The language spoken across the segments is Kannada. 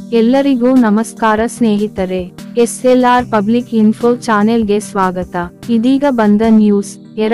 ಎಲ್ಲರಿಗೂ ನಮಸ್ಕಾರ ಸ್ನೇಹಿತರೆ. SLR ಪಬ್ಲಿಕ್ ಇನ್ಫೋ ಚಾನೆಲ್ಗೆ ಸ್ವಾಗತ. ಇದೀಗ ಬಂದ ನ್ಯೂಸ್.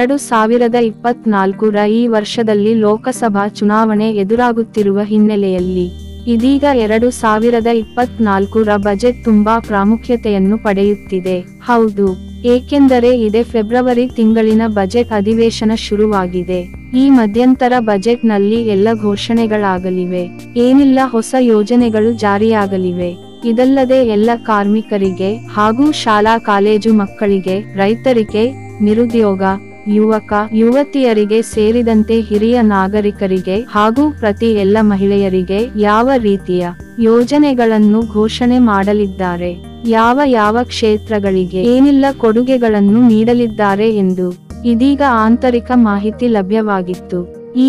2024ರ ಈ ವರ್ಷದಲ್ಲಿ ಲೋಕಸಭಾ ಚುನಾವಣೆ ಎದುರಾಗುತ್ತಿರುವ ಹಿನ್ನೆಲೆಯಲ್ಲಿ ಇದೀಗ 2024ರ ಬಜೆಟ್ ತುಂಬಾ ಪ್ರಾಮುಖ್ಯತೆಯನ್ನು ಪಡೆಯುತ್ತಿದೆ. ಹೌದು, ಏಕೆಂದರೆ ಇದೇ ಫೆಬ್ರವರಿ ತಿಂಗಳಿನ ಬಜೆಟ್ ಅಧಿವೇಶನ ಶುರುವಾಗಿದೆ. ಈ ಮಧ್ಯಂತರ ಬಜೆಟ್ ನಲ್ಲಿ ಎಲ್ಲ ಘೋಷಣೆಗಳಾಗಲಿವೆ. ಏನಿಲ್ಲ ಹೊಸ ಯೋಜನೆಗಳು ಜಾರಿಯಾಗಲಿವೆ. ಇದಲ್ಲದೆ ಎಲ್ಲ ಕಾರ್ಮಿಕರಿಗೆ ಹಾಗೂ ಶಾಲಾ ಕಾಲೇಜು ಮಕ್ಕಳಿಗೆ, ರೈತರಿಗೆ, ನಿರುದ್ಯೋಗ, ಯುವಕ ಯುವತಿಯರಿಗೆ ಸೇರಿದಂತೆ ಹಿರಿಯ ನಾಗರಿಕರಿಗೆ ಹಾಗೂ ಪ್ರತಿ ಎಲ್ಲ ಮಹಿಳೆಯರಿಗೆ ಯಾವ ರೀತಿಯ ಯೋಜನೆಗಳನ್ನು ಘೋಷಣೆ ಮಾಡಲಿದ್ದಾರೆ, ಯಾವ ಕ್ಷೇತ್ರಗಳಿಗೆ ಏನೆಲ್ಲ ಕೊಡುಗೆಗಳನ್ನು ನೀಡಲಿದ್ದಾರೆ ಎಂದು ಇದೀಗ ಆಂತರಿಕ ಮಾಹಿತಿ ಲಭ್ಯವಾಗಿತ್ತು. ಈ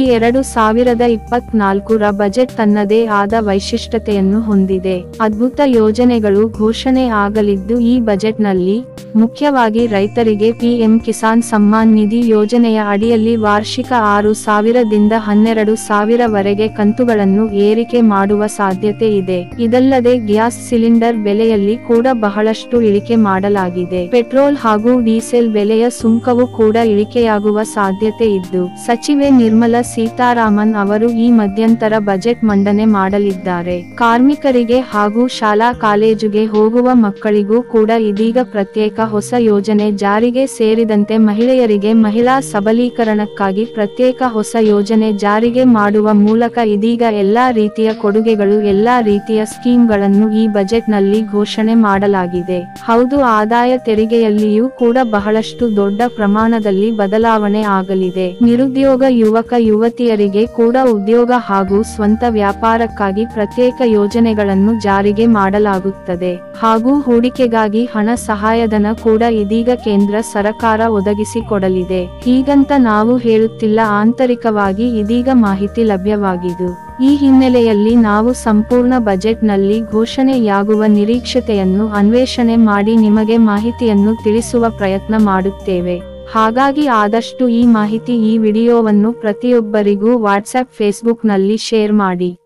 2024ರ ಬಜೆಟ್ ತನ್ನದೇ ಆದ ವೈಶಿಷ್ಟ್ಯತೆಯನ್ನು ಹೊಂದಿದೆ. ಅದ್ಭುತ ಯೋಜನೆಗಳು ಘೋಷಣೆ ಆಗಲಿದ್ದು ಈ ಬಜೆಟ್ನಲ್ಲಿ ಮುಖ್ಯವಾಗಿ ರೈತರಿಗೆ PM ಕಿಸಾನ್ ಸಮ್ಮಾನ್ ನಿಧಿ ಯೋಜನೆಯ ಅಡಿಯಲ್ಲಿ ವಾರ್ಷಿಕ 6,000ದಿಂದ 12,000 ವರೆಗೆ ಕಂತುಗಳನ್ನು ಏರಿಕೆ ಮಾಡುವ ಸಾಧ್ಯತೆ ಇದೆ. ಇದಲ್ಲದೆ ಗ್ಯಾಸ್ ಸಿಲಿಂಡರ್ ಬೆಲೆಯಲ್ಲಿ ಕೂಡ ಬಹಳಷ್ಟು ಇಳಿಕೆ ಮಾಡಲಾಗಿದೆ. ಪೆಟ್ರೋಲ್ ಹಾಗೂ ಡೀಸೆಲ್ ಬೆಲೆಯ ಸುಂಕವು ಕೂಡ ಇಳಿಕೆಯಾಗುವ ಸಾಧ್ಯತೆ ಇದ್ದು, ಸಚಿವೆ ನಿರ್ಮಲಾ ಸೀತಾರಾಮನ್ ಅವರು ಈ ಮಧ್ಯಂತರ ಬಜೆಟ್ ಮಂಡನೆ ಮಾಡಲಿದ್ದಾರೆ. ಕಾರ್ಮಿಕರಿಗೆ ಹಾಗೂ ಶಾಲಾ ಕಾಲೇಜುಗೆ ಹೋಗುವ ಮಕ್ಕಳಿಗೂ ಕೂಡ ಇದೀಗ ಪ್ರತ್ಯೇಕ ಹೊಸ ಯೋಜನೆ ಜಾರಿಗೆ ಸೇರಿದಂತೆ ಮಹಿಳೆಯರಿಗೆ ಮಹಿಳಾ ಸಬಲೀಕರಣಕ್ಕಾಗಿ ಪ್ರತ್ಯೇಕ ಹೊಸ ಯೋಜನೆ ಜಾರಿಗೆ ಮಾಡುವ ಮೂಲಕ ಇದೀಗ ಎಲ್ಲಾ ರೀತಿಯ ಕೊಡುಗೆಗಳು, ಎಲ್ಲಾ ರೀತಿಯ ಸ್ಕೀಮ್ಗಳನ್ನು ಈ ಬಜೆಟ್ ನಲ್ಲಿ ಘೋಷಣೆ ಮಾಡಲಾಗಿದೆ. ಹೌದು, ಆದಾಯ ತೆರಿಗೆಯಲ್ಲಿಯೂ ಕೂಡ ಬಹಳಷ್ಟು ದೊಡ್ಡ ಪ್ರಮಾಣದಲ್ಲಿ ಬದಲಾವಣೆ ಆಗಲಿದೆ. ನಿರುದ್ಯೋಗ ಯುವಕ ಯುವತಿಯರಿಗೆ ಕೂಡ ಉದ್ಯೋಗ ಹಾಗೂ ಸ್ವಂತ ವ್ಯಾಪಾರಕ್ಕಾಗಿ ಪ್ರತ್ಯೇಕ ಯೋಜನೆಗಳನ್ನು ಜಾರಿಗೆ ಮಾಡಲಾಗುತ್ತದೆ. ಹಾಗೂ ಹೂಡಿಕೆಗಾಗಿ ಹಣ ಸಹಾಯಧನ ಕೂಡ ಇದೀಗ ಕೇಂದ್ರ ಸರ್ಕಾರ ಒದಗಿಸಿಕೊಡಲಿದೆ. ಹೀಗಂತ ನಾವು ಹೇಳುತ್ತಿಲ್ಲ, ಆಂತರಿಕವಾಗಿ ಇದೀಗ ಮಾಹಿತಿ ಲಭ್ಯವಾಗಿದ್ದು, ಈ ಹಿನ್ನೆಲೆಯಲ್ಲಿ ನಾವು ಸಂಪೂರ್ಣ ಬಜೆಟ್ ನಲ್ಲಿ ಘೋಷಣೆಯಾಗುವ ನಿರೀಕ್ಷತೆಯನ್ನು ಅನ್ವೇಷಣೆ ಮಾಡಿ ನಿಮಗೆ ಮಾಹಿತಿಯನ್ನು ತಿಳಿಸುವ ಪ್ರಯತ್ನ ಮಾಡುತ್ತೇವೆ. ಹಾಗಾಗಿ ಆದಷ್ಟು ಈ ಮಾಹಿತಿ, ಈ ವಿಡಿಯೋವನ್ನು ಪ್ರತಿಯೊಬ್ಬರಿಗೂ ವಾಟ್ಸ್ಆಪ್, ಫೇಸ್ಬುಕ್ ನಲ್ಲಿ ಶೇರ್ ಮಾಡಿ.